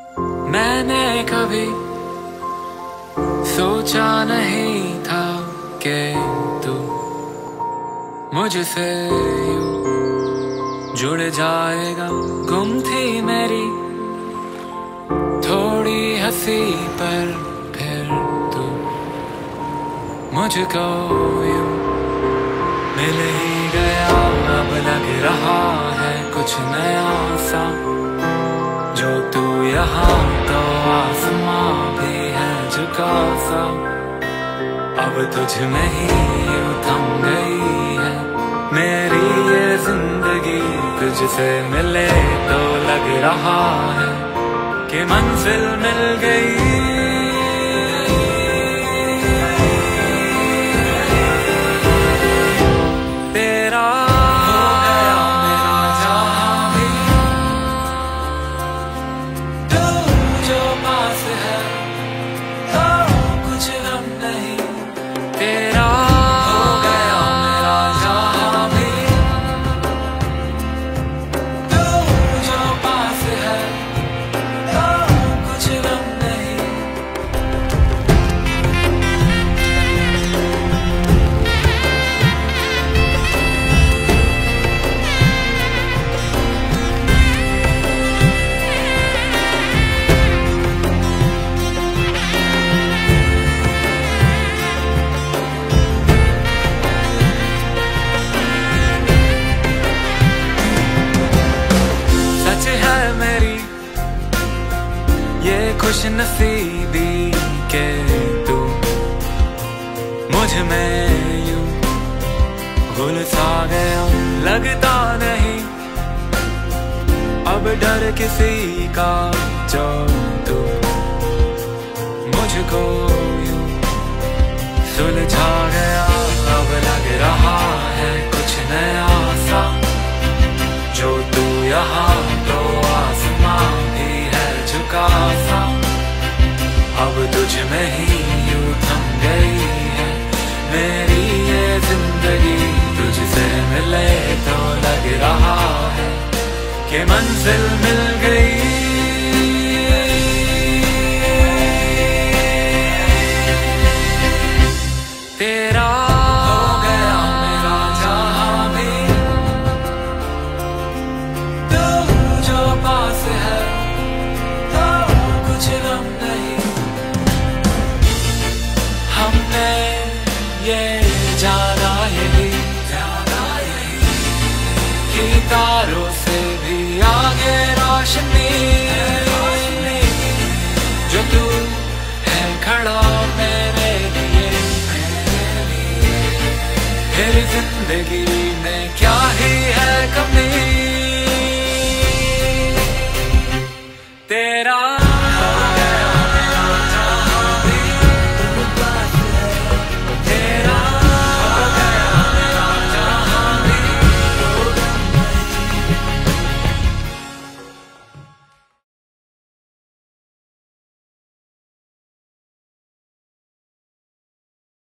मैंने कभी सोचा नहीं था कि तू मुझसे यूं जुड़ जाएगा। गुम थी मेरी थोड़ी हंसी पर फिर तू मुझको यूं मिल ही गया। अब लग रहा है कुछ नया सा, जो तू यहाँ तो आसमां भी है झुका सा। अब तुझ में ही यूं थम गई है मेरी ये जिंदगी। तुझसे मिले तो लग रहा है कि मंजिल मिल गई। खुश नसीबी के तू मुझ में यूं घुल सा गया। लगता नहीं अब डर किसी का, जो तू मुझको यूं सुलझा गया। अब लग रहा है कुछ नया सा, जो तू यहाँ तो आसमां भी है झुका सा। अब तुझ में ही यूं थम गई है मेरी ये जिंदगी। तुझसे मिले तो लग रहा है कि मंजिल मिल गई। तेरा हो गया मेरा जहां भी, तू जो पास है तो कुछ गम नहीं। हमने ये जाना यही कि तारों से भी आगे रोशनी, जो तू है खड़ा मेरे लिए। फिर जिंदगी में क्या ही है कमी, तेरा